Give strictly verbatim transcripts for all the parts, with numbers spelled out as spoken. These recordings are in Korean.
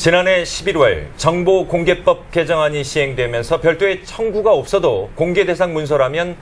지난해 십일월 정보공개법 개정안이 시행되면서 별도의 청구가 없어도 공개 대상 문서라면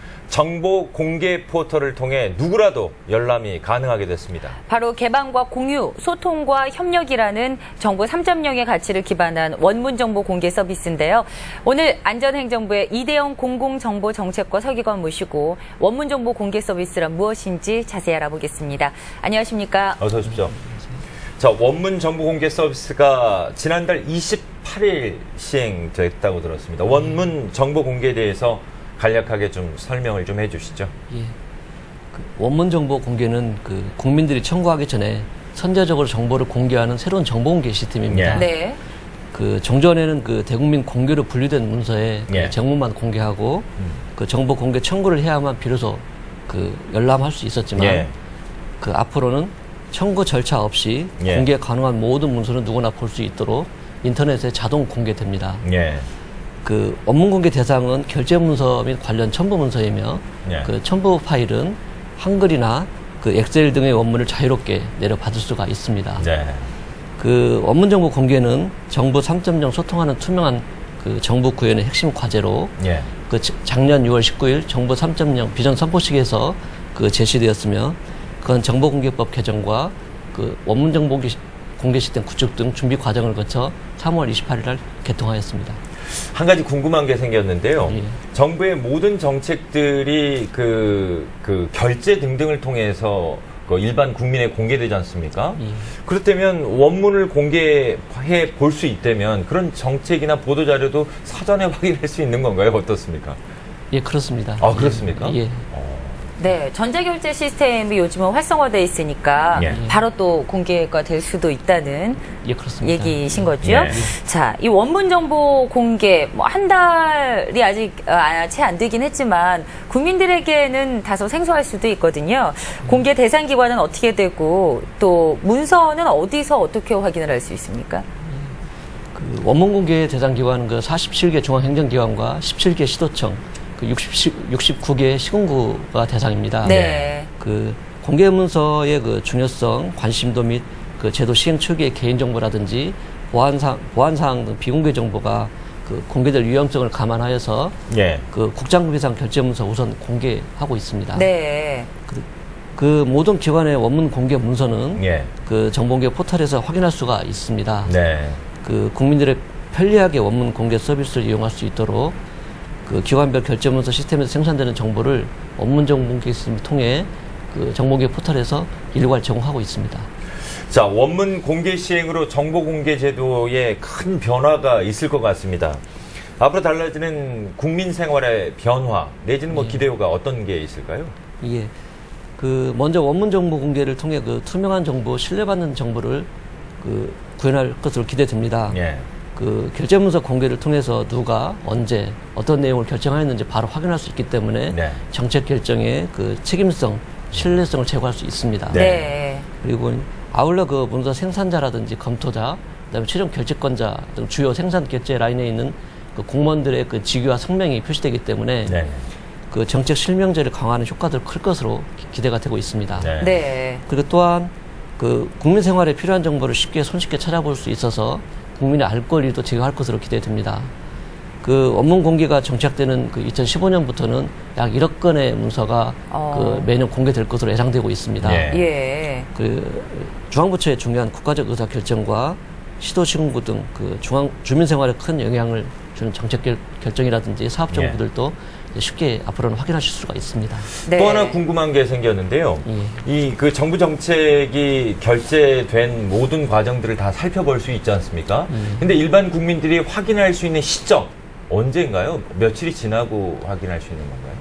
정보공개 포털을 통해 누구라도 열람이 가능하게 됐습니다. 바로 개방과 공유, 소통과 협력이라는 정부 삼 점 영의 가치를 기반한 원문정보 공개 서비스인데요. 오늘 안전행정부의 이대영 공공정보정책과 서기관 모시고 원문정보 공개 서비스란 무엇인지 자세히 알아보겠습니다. 안녕하십니까? 어서 오십시오. 자, 원문 정보 공개 서비스가 지난달 이십팔 일 시행됐다고 들었습니다. 원문 정보 공개에 대해서 간략하게 좀 설명을 좀 해주시죠. 예. 그 원문 정보 공개는 그 국민들이 청구하기 전에 선제적으로 정보를 공개하는 새로운 정보 공개 시스템입니다. 예. 네. 그 종전에는 그 대국민 공개로 분류된 문서에 예. 그 제목만 공개하고 음. 그 정보 공개 청구를 해야만 비로소 그 열람할 수 있었지만 예. 그 앞으로는 청구 절차 없이 예. 공개 가능한 모든 문서는 누구나 볼 수 있도록 인터넷에 자동 공개됩니다. 예. 그 원문 공개 대상은 결제 문서 및 관련 첨부 문서이며 예. 그 첨부 파일은 한글이나 그 엑셀 등의 원문을 자유롭게 내려받을 수가 있습니다. 네. 그 원문 정보 공개는 정부 삼 점 영 소통하는 투명한 그 정부 구현의 핵심 과제로 예. 그 작년 유월 십구일 정부 삼 점 영 비전 선포식에서 그 제시되었으며 그건 정보공개법 개정과 그 원문 정보 공개 시스템 구축 등 준비 과정을 거쳐 삼월 이십팔일 날 개통하였습니다. 한 가지 궁금한 게 생겼는데요. 예. 정부의 모든 정책들이 그, 그 결제 등등을 통해서 그 일반 국민에 공개되지 않습니까? 예. 그렇다면 원문을 공개해 볼 수 있다면 그런 정책이나 보도자료도 사전에 확인할 수 있는 건가요? 어떻습니까? 예, 그렇습니다. 아, 그렇습니까? 예. 네, 전자결제 시스템이 요즘은 활성화되어 있으니까 예. 바로 또 공개가 될 수도 있다는 예, 그렇습니다. 얘기이신 거죠? 예. 자, 이 원문 정보 공개 뭐 한 달이 아직 아, 채 안 되긴 했지만 국민들에게는 다소 생소할 수도 있거든요. 공개 대상 기관은 어떻게 되고 또 문서는 어디서 어떻게 확인을 할 수 있습니까? 그 원문 공개 대상 기관은 그 사십칠 개 중앙행정기관과 십칠 개 시도청, 그 육십구 개 시군구가 대상입니다. 네. 그 공개 문서의 그 중요성, 관심도 및 그 제도 시행 초기의 개인정보라든지 보안상, 보안사항 등 비공개 정보가 그 공개될 위험성을 감안하여서 예. 그 국장급 이상 결제 문서 우선 공개하고 있습니다. 네. 그, 그 모든 기관의 원문 공개 문서는 예. 그 정보공개 포털에서 확인할 수가 있습니다. 네. 그 국민들의 편리하게 원문 공개 서비스를 이용할 수 있도록 그 기관별 결제문서 시스템에서 생산되는 정보를 원문 정보공개 시스템을 통해 그 정보공개 포털에서 일괄 제공하고 있습니다. 자, 원문 공개 시행으로 정보 공개 제도에 큰 변화가 있을 것 같습니다. 앞으로 달라지는 국민 생활의 변화 내지는 뭐 예. 기대호가 어떤 게 있을까요? 예. 그 먼저 원문 정보 공개를 통해 그 투명한 정보, 신뢰받는 정보를 그 구현할 것으로 기대됩니다. 예. 그 결제문서 공개를 통해서 누가 언제 어떤 내용을 결정하였는지 바로 확인할 수 있기 때문에 네. 정책 결정의 그 책임성, 신뢰성을 제고할 수 있습니다. 네. 네. 그리고 아울러 그 문서 생산자라든지 검토자, 그다음에 최종 결제권자 등 주요 생산 결제 라인에 있는 그 공무원들의 그 직위와 성명이 표시되기 때문에 네. 그 정책 실명제를 강화하는 효과도 클 것으로 기대가 되고 있습니다. 네. 네. 그리고 또한 그 국민 생활에 필요한 정보를 쉽게 손쉽게 찾아볼 수 있어서 국민의 알 권리도 제고할 것으로 기대됩니다. 그 원문 공개가 정착되는 그 이천십오 년부터는 약 일억 건의 문서가 어. 그 매년 공개될 것으로 예상되고 있습니다. 예. 예. 그 중앙부처의 중요한 국가적 의사 결정과 시도시군구 등 그 중앙 주민 생활에 큰 영향을 주는 정책 결, 결정이라든지 사업 정보들도 예. 쉽게 앞으로는 확인하실 수가 있습니다. 네. 또 하나 궁금한 게 생겼는데요. 예. 이 그 정부 정책이 결제된 모든 과정들을 다 살펴볼 수 있지 않습니까? 음. 근데 일반 국민들이 확인할 수 있는 시점 언제인가요? 며칠이 지나고 확인할 수 있는 건가요?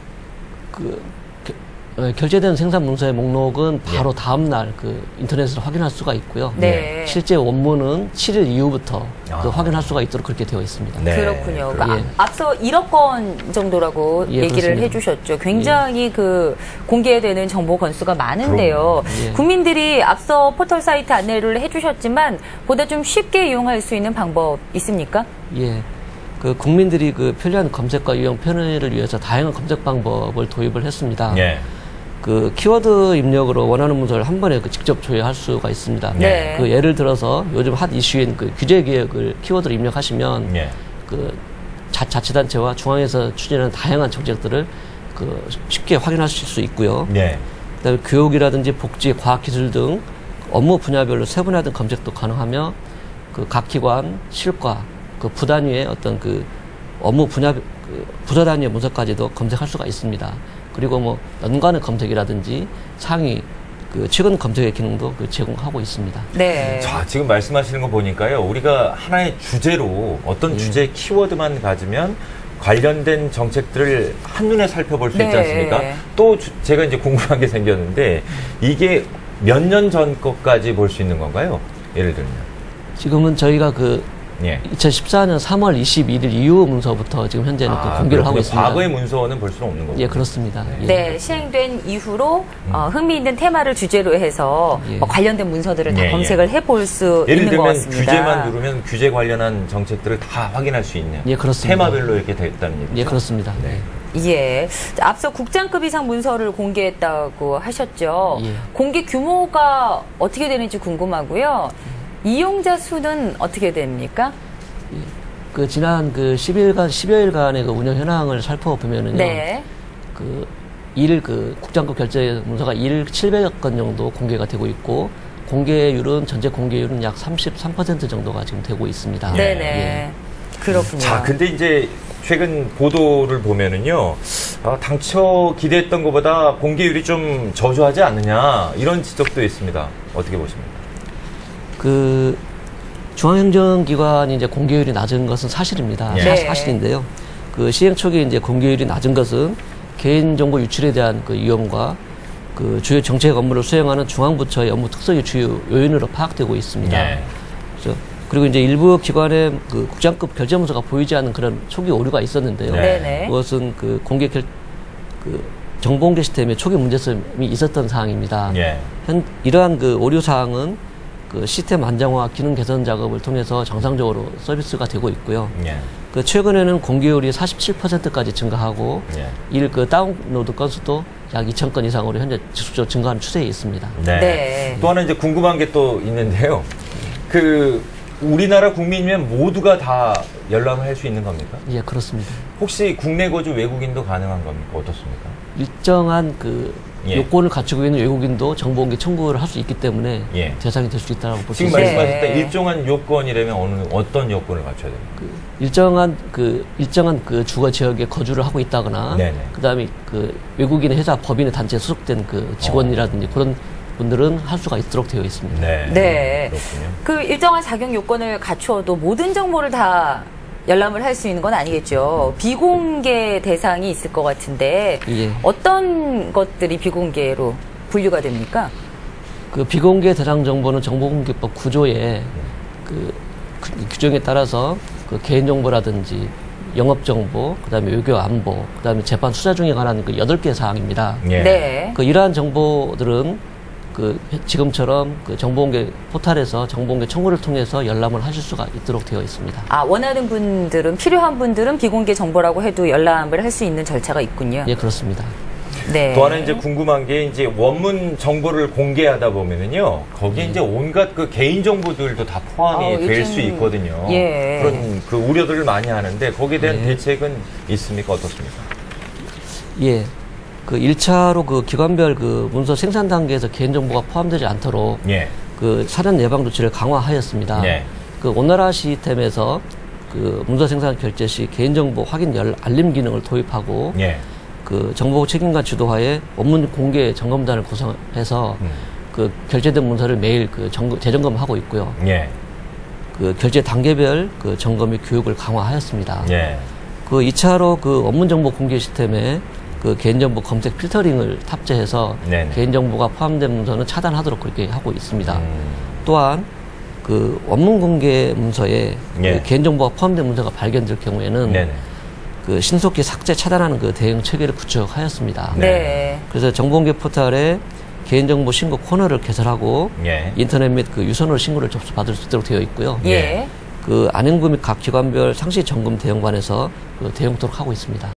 그 겨, 어, 결제된 생산 문서의 목록은 바로 예. 다음 날 그 인터넷으로 확인할 수가 있고요. 네. 실제 원문은 칠 일 이후부터 아. 그 확인할 수가 있도록 그렇게 되어 있습니다. 네. 그렇군요. 그럼. 아, 예. 앞서 일억 건 정도라고 예, 얘기를 그렇습니다. 해주셨죠. 굉장히 그 공개되는 정보 건수가 많은데요. 예. 국민들이 앞서 포털 사이트 안내를 해주셨지만 보다 좀 쉽게 이용할 수 있는 방법 있습니까? 예. 그 국민들이 그 편리한 검색과 유형 편의를 위해서 다양한 검색 방법을 도입을 했습니다. 예. 그 키워드 입력으로 원하는 문서를 한 번에 그 직접 조회할 수가 있습니다. 네. 그 예를 들어서 요즘 핫 이슈인 그 규제 개혁을 키워드로 입력하시면 네. 그 자, 자치단체와 중앙에서 추진하는 다양한 정책들을 그 쉽게 확인하실 수 있고요. 네. 그다음에 교육이라든지 복지, 과학기술 등 업무 분야별로 세분화된 검색도 가능하며 그 각 기관, 실과, 그 부단위의 어떤 그 업무 분야, 그 부서 단위의 문서까지도 검색할 수가 있습니다. 그리고 뭐 연관의 검색이라든지 상위 그 최근 검색의 기능도 그 제공하고 있습니다. 네. 자, 지금 말씀하시는 거 보니까요. 우리가 하나의 주제로 어떤 음. 주제 키워드만 가지면 관련된 정책들을 한눈에 살펴볼 수 있지 네. 않습니까? 또 주, 제가 이제 궁금한 게 생겼는데 이게 몇 년 전 것까지 볼 수 있는 건가요? 예를 들면. 지금은 저희가 그 예. 이천십사 년 삼월 이십일일 이후 문서부터 지금 현재는 그 공개를 하고 있습니다. 과거의 문서는 볼 수는 없는 거죠. 예, 그렇습니다. 예. 네, 시행된 이후로 어, 흥미있는 테마를 주제로 해서 예. 뭐 관련된 문서들을 다 예, 예. 검색을 해볼 수 예를 있는 것 들면 같습니다. 규제만 누르면 규제 관련한 정책들을 다 확인할 수 있는. 예, 그렇습니다. 테마별로 이렇게 돼 있다는 얘기죠. 예, 그렇습니다. 네. 예. 자, 앞서 국장급 이상 문서를 공개했다고 하셨죠. 예. 공개 규모가 어떻게 되는지 궁금하고요. 이용자 수는 어떻게 됩니까? 그 지난 그 십일간 십여일간의 그 운영 현황을 살펴보면은요. 네. 그 일 그 국장급 결제 문서가 일 칠백여 건 정도 공개가 되고 있고 공개율은 전체 공개율은 약 삼십삼 퍼센트 정도가 지금 되고 있습니다. 네네. 예. 그렇군요. 자, 근데 이제 최근 보도를 보면은요, 아, 당초 기대했던 것보다 공개율이 좀 저조하지 않느냐 이런 지적도 있습니다. 어떻게 보십니까? 그 중앙행정기관이 이제 공개율이 낮은 것은 사실입니다. 예. 사, 네. 사실인데요. 그 시행 초기에 이제 공개율이 낮은 것은 개인정보 유출에 대한 그 위험과 그 주요 정책 업무를 수행하는 중앙부처의 업무 특성이 주요 요인으로 파악되고 있습니다. 예. 그래서 그리고 이제 일부 기관의 그 국장급 결제문서가 보이지 않는 그런 초기 오류가 있었는데요. 네. 네네. 그것은 그 공개 결, 그 정보공개 시스템에 초기 문제점이 있었던 사항입니다. 예. 현, 이러한 그 오류 사항은 그 시스템 안정화 기능 개선 작업을 통해서 정상적으로 서비스가 되고 있고요. 예. 그 최근에는 공개율이 사십칠 퍼센트까지 증가하고 예. 일 그 다운로드 건수도 약 이천 건 이상으로 현재 지속적으로 증가하는 추세에 있습니다. 네. 네. 또 하나 이제 궁금한 게 또 있는데요. 그 우리나라 국민이면 모두가 다 열람을 할 수 있는 겁니까? 예, 그렇습니다. 혹시 국내 거주 외국인도 가능한 겁니까? 어떻습니까? 일정한 그 예. 요건을 갖추고 있는 외국인도 정보공개 청구를 할 수 있기 때문에 예. 대상이 될 수 있다고 볼 수 지금 있습니다. 말씀하셨던 네. 일정한 요건이라면 어느 어떤 요건을 갖춰야 됩니까? 그 일정한 그 일정한 그 주거 지역에 거주를 하고 있다거나 네네. 그다음에 그 외국인의 회사 법인의 단체에 소속된 그 직원이라든지 그런 분들은 할 수가 있도록 되어 있습니다. 네. 네. 그렇군요. 그 일정한 자격 요건을 갖추어도 모든 정보를 다 열람을 할 수 있는 건 아니겠죠. 비공개 대상이 있을 것 같은데 예. 어떤 것들이 비공개로 분류가 됩니까? 그 비공개 대상 정보는 정보공개법 구조에 그, 그 규정에 따라서 그 개인정보라든지 영업정보, 그다음에 외교 안보, 그다음에 재판 수사 중에 관한 그 여덟 개 사항입니다. 예. 네. 그 이러한 정보들은 그 지금처럼 그 정보공개 포털에서 정보공개 청구를 통해서 열람을 하실 수가 있도록 되어 있습니다. 아, 원하는 분들은, 필요한 분들은 비공개 정보라고 해도 열람을 할 수 있는 절차가 있군요. 예, 그렇습니다. 네. 또 하나 이제 궁금한 게 이제 원문 정보를 공개하다 보면은요 거기에 이제 온갖 그 개인 정보들도 다 포함이 아, 될 요즘- 수 있거든요. 예. 그런 그 우려들을 많이 하는데 거기에 대한 예. 대책은 있습니까? 어떻습니까? 예. 그 일 차로 그 기관별 그 문서 생산 단계에서 개인정보가 포함되지 않도록 예. 그 사전 예방 조치를 강화하였습니다. 예. 그 온나라 시스템에서 그 문서 생산 결제 시 개인정보 확인 열 알림 기능을 도입하고 예. 그 정보 책임관 주도하에 원문 공개 점검단을 구성해서 음. 그 결제된 문서를 매일 그 점검, 재점검하고 있고요. 예. 그 결제 단계별 그 점검 및 교육을 강화하였습니다. 예. 그 이 차로 그 원문 정보 공개 시스템에 그 개인정보 검색 필터링을 탑재해서 네네. 개인정보가 포함된 문서는 차단하도록 그렇게 하고 있습니다. 음. 또한 그 원문 공개 문서에 예. 그 개인정보가 포함된 문서가 발견될 경우에는 네네. 그 신속히 삭제 차단하는 그 대응 체계를 구축하였습니다. 네. 그래서 정보공개 포털에 개인정보 신고 코너를 개설하고 예. 인터넷 및 그 유선으로 신고를 접수받을 수 있도록 되어 있고요. 예. 그 안행구 및 각 기관별 상시 점검 대응관에서 그 대응토록 하고 있습니다.